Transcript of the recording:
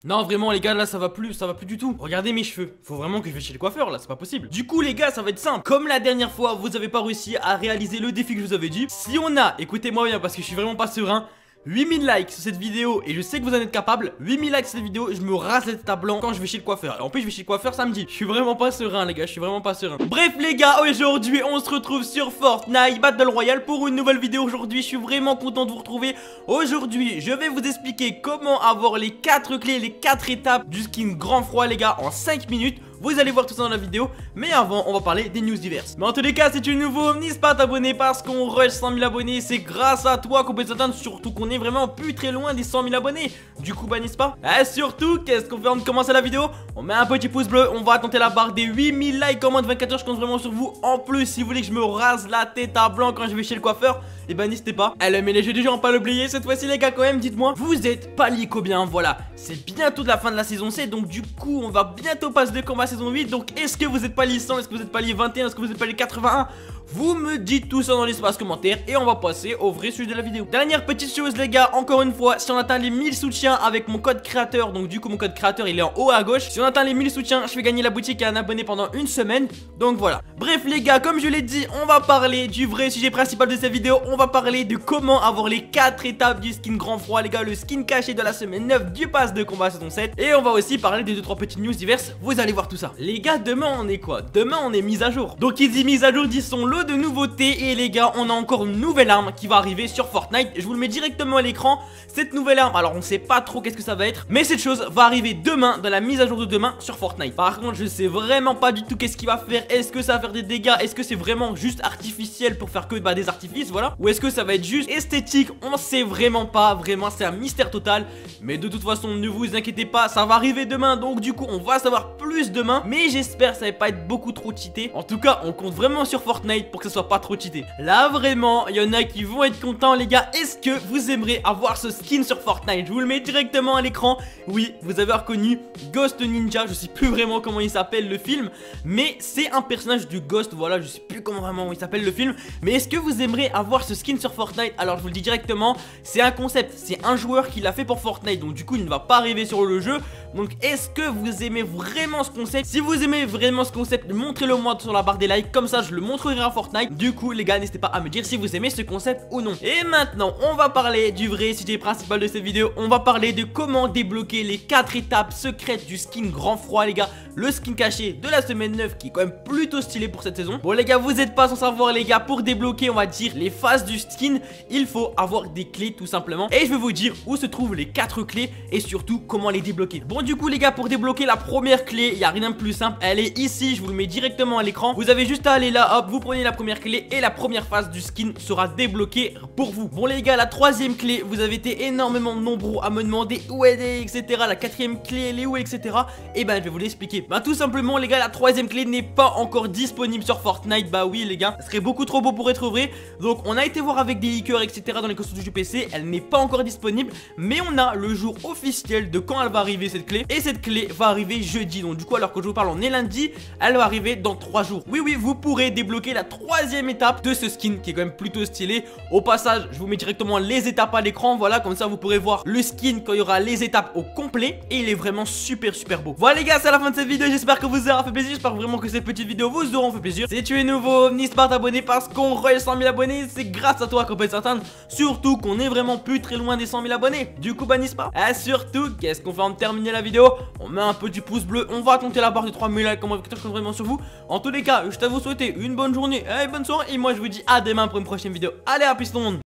Non vraiment les gars, là ça va plus du tout. Regardez mes cheveux, faut vraiment que je vais chez le coiffeur là, c'est pas possible. Du coup les gars, ça va être simple. Comme la dernière fois, vous avez pas réussi à réaliser le défi que je vous avais dit. Si on a, écoutez-moi bien parce que je suis vraiment pas serein, 8000 likes sur cette vidéo et je sais que vous en êtes capable. 8000 likes sur cette vidéo, je me rase la tête à blanc quand je vais chez le coiffeur. Et en plus je vais chez le coiffeur samedi. Je suis vraiment pas serein les gars, je suis vraiment pas serein. Bref les gars, aujourd'hui on se retrouve sur Fortnite Battle Royale pour une nouvelle vidéo. Aujourd'hui je suis vraiment content de vous retrouver. Aujourd'hui je vais vous expliquer comment avoir les 4 clés, les 4 étapes du skin grand froid les gars en 5 minutes. Vous allez voir tout ça dans la vidéo. Mais avant, on va parler des news diverses. Mais en tous les cas, si tu es nouveau, n'hésite pas à t'abonner parce qu'on rush 100 000 abonnés. C'est grâce à toi qu'on peut s'atteindre. Surtout qu'on est vraiment plus très loin des 100 000 abonnés. Du coup, bah n'est-ce pas? Et surtout, qu'est-ce qu'on fait avant de commencer la vidéo? On met un petit pouce bleu. On va tenter la barre des 8000 likes en moins de 24 heures. Je compte vraiment sur vous. En plus, si vous voulez que je me rase la tête à blanc quand je vais chez le coiffeur, et bah n'hésitez pas. Elle mais les jeux du jeu, on pas l'oublier. Cette fois-ci, les gars, quand même, dites-moi, vous êtes palier combien? Voilà, c'est bientôt de la fin de la saison 7. Donc, du coup, on va bientôt passer de combat saison 8. Donc, est-ce que vous êtes palier 100? Est-ce que vous êtes palier 21? Est-ce que vous êtes palier 81? Vous me dites tout ça dans l'espace commentaire et on va passer au vrai sujet de la vidéo. Dernière petite chose les gars, encore une fois, si on atteint les 1000 soutiens avec mon code créateur, donc du coup mon code créateur il est en haut à gauche. Si on atteint les 1000 soutiens, je fais gagner la boutique à un abonné pendant une semaine. Donc voilà. Bref les gars, comme je l'ai dit, on va parler du vrai sujet principal de cette vidéo. On va parler de comment avoir les 4 étapes du skin grand froid les gars, le skin caché de la semaine 9 du pass de combat saison 7. Et on va aussi parler des 2-3 petites news diverses. Vous allez voir tout ça. Les gars, demain on est quoi? Demain on est mise à jour. Donc qui dit mise à jour dit son lot de nouveautés. Et les gars, on a encore une nouvelle arme qui va arriver sur Fortnite. Je vous le mets directement à l'écran. Cette nouvelle arme, alors on sait pas trop qu'est-ce que ça va être, mais cette chose va arriver demain, dans la mise à jour de demain sur Fortnite. Par contre, je sais vraiment pas du tout qu'est-ce qu'il va faire. Est-ce que ça va faire des dégâts? Est-ce que c'est vraiment juste artificiel pour faire que des artifices, voilà? Ou est-ce que ça va être juste esthétique? On sait vraiment pas, vraiment c'est un mystère total. Mais de toute façon, ne vous inquiétez pas, ça va arriver demain. Donc du coup, on va savoir plus demain. Mais j'espère que ça va pas être beaucoup trop cheaté. En tout cas, on compte vraiment sur Fortnite pour que ça soit pas trop cheaté. Là vraiment, il y en a qui vont être contents les gars. Est-ce que vous aimeriez avoir ce skin sur Fortnite? Je vous le mets directement à l'écran. Oui, vous avez reconnu Ghost Ninja. Je sais plus vraiment comment il s'appelle le film, mais c'est un personnage du Ghost. Voilà, je sais plus comment vraiment il s'appelle le film. Mais est-ce que vous aimeriez avoir ce skin sur Fortnite? Alors je vous le dis directement, c'est un concept, c'est un joueur qui l'a fait pour Fortnite. Donc du coup il ne va pas arriver sur le jeu. Donc est-ce que vous aimez vraiment ce concept? Si vous aimez vraiment ce concept, montrez-le moi sur la barre des likes. Comme ça je le montrerai à Fortnite. Du coup les gars, n'hésitez pas à me dire si vous aimez ce concept ou non. Et maintenant on va parler du vrai sujet principal de cette vidéo. On va parler de comment débloquer les 4 étapes secrètes du skin grand froid les gars. Le skin caché de la semaine 9 qui est quand même plutôt stylé pour cette saison. Bon les gars, vous n'êtes pas sans savoir les gars, pour débloquer on va dire les phases du skin, il faut avoir des clés tout simplement. Et je vais vous dire où se trouvent les 4 clés et surtout comment les débloquer. Bon du coup les gars, pour débloquer la première clé, il n'y a rien de plus simple. Elle est ici, je vous le mets directement à l'écran. Vous avez juste à aller là, hop, vous prenez la première clé et la première phase du skin sera débloquée pour vous. Bon les gars, la troisième clé, vous avez été énormément nombreux à me demander où elle est, etc. La quatrième clé elle est où, etc. Et ben je vais vous l'expliquer. Bah tout simplement les gars, la troisième clé n'est pas encore disponible sur Fortnite. Bah oui les gars, ce serait beaucoup trop beau pour être vrai. Donc on a été voir avec des leakers, etc. dans les costumes du PC. Elle n'est pas encore disponible, mais on a le jour officiel de quand elle va arriver cette clé. Et cette clé va arriver jeudi. Donc du coup alors que je vous parle on est lundi, elle va arriver dans 3 jours. Oui oui, vous pourrez débloquer la troisième étape de ce skin qui est quand même plutôt stylé. Au passage je vous mets directement les étapes à l'écran. Voilà, comme ça vous pourrez voir le skin quand il y aura les étapes au complet. Et il est vraiment super beau. Voilà les gars, c'est la fin de cette vidéo. J'espère que vous aura fait plaisir. J'espère vraiment que cette petite vidéo vous aura fait plaisir. Si tu es nouveau, n'hésite pas à t'abonner parce qu'on rush 100 000 abonnés. C'est grâce à toi qu'on peut s'atteindre. Surtout qu'on est vraiment plus très loin des 100 000 abonnés. Du coup bah n'hésite pas. Et surtout, qu'est-ce qu'on fait en terminer la vidéo? On met un petit pouce bleu. On va compter la barre de 3000 likes. Comment je compte vraiment sur vous. En tous les cas, je t'avoue souhaiter une bonne journée et une bonne soirée. Et moi je vous dis à demain pour une prochaine vidéo. Allez, à plus tout le monde.